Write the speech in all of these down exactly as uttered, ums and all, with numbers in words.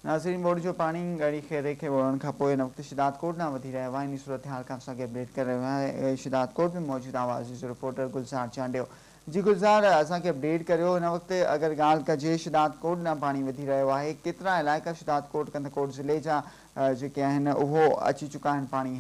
नाज़रीन, बोर्ड जो पानी ॻड़ी खेरे खे वोड़ण खां पोइ हिन वक़्तु शिदात कोट न वधी रहिया हुआ। इन सूरत हाल खां असांखे अपडेट करे रहियो आहे शिदात कोट में मौजूदु आवाज़ जो रिपोर्टर गुलज़ार चांडियो। जी गुलज़ार, असांखे अपडेट करियो, हिन वक़्तु अगरि ॻाल्हि कजे शिदात कोट न पाणी वधी रहियो आहे, केतिरा इलाइक़ा शिदात कोट कंदकोट ज़िले जा जेके आहिनि उहो अची चुका आहिनि पाणी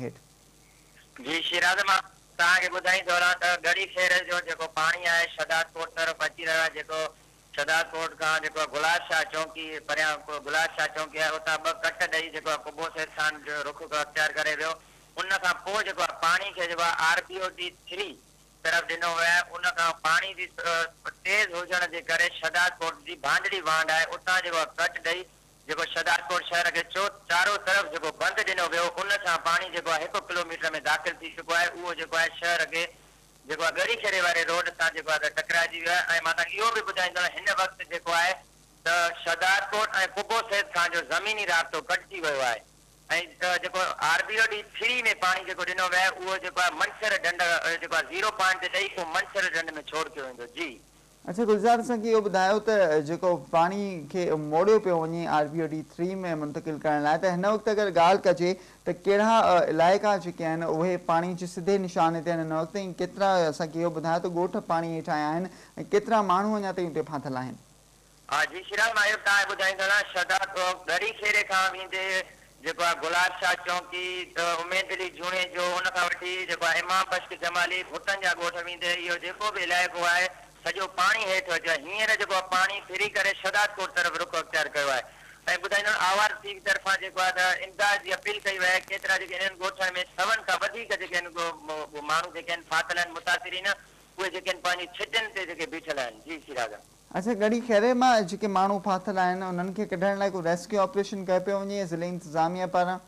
हेठि? जी शिराज, मां तव्हांखे ॿुधाईंदो रहां त ॻड़ी खेर जो जेको पाणी आहे शिदात कोट तरफ़ अची रहियो आहे। जेको शिदात कोट खां जेको गुलाब शाह चौकी परियां गुलाब शाह चौकी आहे उतां ॿ कट ॾेई जेको आहे कुबो सैद खान जो रुख अख़्तियार करे वियो। उन खां पोइ जेको आहे पाणी खे जेको आहे R P O T three तरफ़ ॾिनो वियो आहे। उन खां पाणी जी तेज़ हुजण जे करे शिदात कोट जी भांजड़ी वांड आहे उतां जेको आहे कट ॾेई जेको शिदात कोट शहर खे चो चारो तरफ़ जेको बंदि ॾिनो वियो, उन सां पाणी जेको आहे हिकु किलोमीटर में दाख़िल थी चुको आहे। उहो जेको आहे शहर खे जेको आहे ॻड़ी खेरे वारे रोड सां जेको आहे टकराइजी वियो आहे। ऐं मां तव्हांखे इहो बि ॿुधाईंदो हिन वक़्तु जेको आहे त शिदात कोट ऐं कुबो सैद खान जो ज़मीनी राब्तो कटिजी वियो आहे। ऐं जेको R B O D three में पाणी जेको ॾिनो वियो आहे उहो जेको आहे मंछर ढंढ जेको आहे ज़ीरो पॉइंट ते ॾेई पोइ मंछर ढंढ में छोड़ कयो वेंदो। जी अच्छा गुलज़ार, असांखे इहो ॿुधायो त जेको पाणी खे मोड़ियो पियो वञे R B O D three में मुंतक़िल करण लाइ, त हिन वक़्तु अगरि ॻाल्हि कजे त कहिड़ा इलाइक़ा जेके आहिनि उहे पाणी जे सिधे निशाने ते आहिनि हिन वक़्तु, ऐं केतिरा असांखे इहो ॿुधायो त ॻोठ पाणी हेठि आया आहिनि ऐं केतिरा माण्हू अञा ताईं उते फाथल आहिनि? हा जी शिराज, मां इहो तव्हांखे ॿुधाईंदो आहियां शिदात कोट ॻड़ी खेरे खां वेंदे जेको आहे गुलाब शाह चौकी उमेद अली जूणे जो उन खां वठी जेको आहे इमाम बश्क जमाली भुटन जा ॻोठ वेंदे इहो जेको बि इलाइक़ो आहे सॼो पाणी हेठि अचो आहे। हींअर जेको आहे पाणी फिरी करे शिदात कोट तरफ़ रुख अख़्तियार कयो आहे। ऐं ॿुधाईंदो आवाज़ टी वी तरफ़ां जेको आहे त इमदाद जी अपील कई वई आहे। केतिरा जेके इन्हनि ॻोठनि में सवनि खां वधीक जेके आहिनि माण्हू जेके आहिनि फाथल आहिनि मुतासिरीन, उहे जेके आहिनि पंहिंजी छिटियुनि ते जेके बीठल आहिनि। जी शिराज, अच्छा, ॻड़ी खेरे मां जेके माण्हू फाथल आहिनि उन्हनि खे कढण लाइ को रेस्क्यू ऑपरेशन कयो पियो वञे ज़िले इंतिज़ामिया पारां?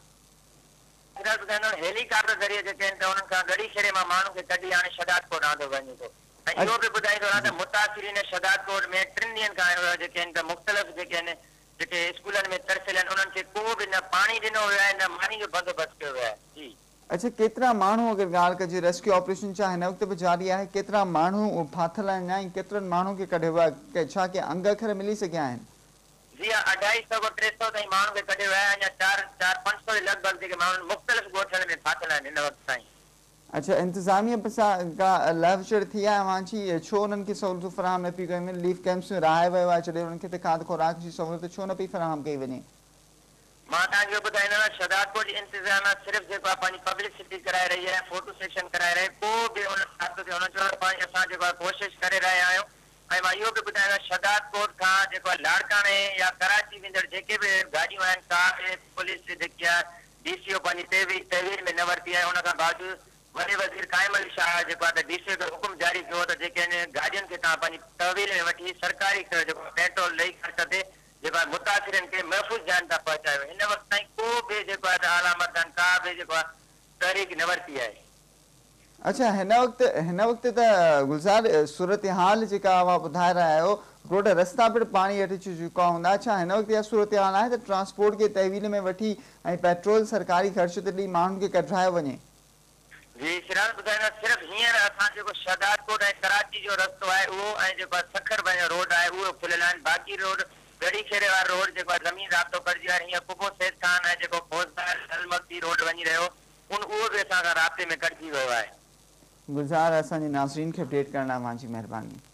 ॿुधाईंदो हेलीकॉप्टर ज़रिए जेके आहिनि त उन्हनि खां ॻड़ी खेरे मां माण्हू खे कढी हाणे शिदात कोट आंदो वञे थो। ऐं इहो बि ॿुधाईंदो रहां त मुतासिरीन शिदात कोट में टिनि ॾींहंनि खां जेके आहिनि त मुख़्तलिफ़ जेके आहिनि जेके स्कूलनि में तरसियल आहिनि उन्हनि खे को बि न पाणी ॾिनो वियो आहे न मानी जो बंदोबस्तु कयो वियो आहे। जी अच्छा, केतिरा माण्हू अगरि ॻाल्हि कजे रेस्क्यू ऑपरेशन छा हिन वक़्तु बि जारी आहे? केतिरा माण्हू फाथल आहिनि ऐं केतिरनि माण्हू खे कढियो आहे? छा के अंग अखर मिली सघिया आहिनि? जी हा, अढाई सौ खां टे सौ ताईं माण्हू खे कढियो वियो आहे। अञा चारि चारि पंज सौ जे लॻभॻि जेके माण्हू मुख़्तलिफ़ ॻोठनि में फाथल आहिनि हिन वक़्तु ताईं। अच्छा, इंतिज़ामिया सां का लहवशर थी आहे अवांची, छो उन्हनि खे सहूलियतूं फ़राहम न पई कयूं वञनि? लीफ कैंप्स में रहाए वियो आहे जॾहिं उन्हनि खे त खाद खुराक जी सहूलियत छो न पई फ़राहम कई वञे? मां तव्हांखे ॿुधाईंदो आहियां शिदात कोट जी इंतिज़ामिया सिर्फ़ु जेको आहे पंहिंजी पब्लिसिटी कराए रही आहे, फोटो सेशन कराए रही, को बि उन खाते ते हुन चयो पंहिंजी असां जेको आहे कोशिशि करे रहिया आहियूं। ऐं मां इहो बि ॿुधाईंदो आहियां शिदात कोट खां जेको आहे लाड़काणे या कराची वेंदड़ जेके बि गाॾियूं आहिनि, कार पुलिस जेकी आहे डी सी ओ पंहिंजी तहवील तहवील में न वरिती आहे। उन खां बावजूदि वॾे वज़ीर काइम अली शाह जेको आहे त डी सी ओ खे हुकुम जारी कयो त जेके आहिनि गाॾियुनि खे तव्हां पंहिंजी तहवील में वठी सरकारी जेको पेट्रोल ॾेई ख़र्च ते जेको आहे मुतासिरनि खे महफ़ूज़ जान तां पहुचायो। हिन वक़्तु ताईं को बि जेको आहे आलामत का बि जेको आहे तहरीक न वरिती आहे। अच्छा, हिन वक़्तु हिन वक़्तु त गुलज़ार सूरत हाल जेका उहा ॿुधाए रहिया आहियो, रोड रस्ता पिणु पाणी हेठि अची चुका हूंदा, छा हिन वक़्तु इहा सूरत हाल आहे त ट्रांसपोर्ट खे तहवील में वठी ऐं पेट्रोल सरकारी ख़र्च ते ॾेई माण्हुनि खे कढायो वञे? जी सिराज, ॿुधाईंदा सिर्फ़ु हींअर असां जेको शिदात कोट ऐं कराची जो रस्तो आहे उहो ऐं जेको आहे सखर रोड आहे उहो खुलियल आहिनि। बाक़ी रोड ॻड़ी खेरे वारो रोड जेको आहे ज़मीन राब्तो कटिजी वियो आहे। हींअर कुबो सैद खान ऐं जेको फौजदार अलमकी रोड वञी रहियो उन उहो बि असां खां राब्ते में कटिजी वियो आहे। गुलज़ार, असांजे नाज़रीन खे अपडेट करण लाइ तव्हांजी महिरबानी।